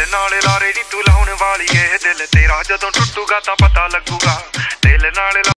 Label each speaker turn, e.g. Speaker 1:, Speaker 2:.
Speaker 1: नाल लारे नी तू लाउण वाली ए दिल तेरा जदों टुटूगा तां पता लगूगा दिल नाल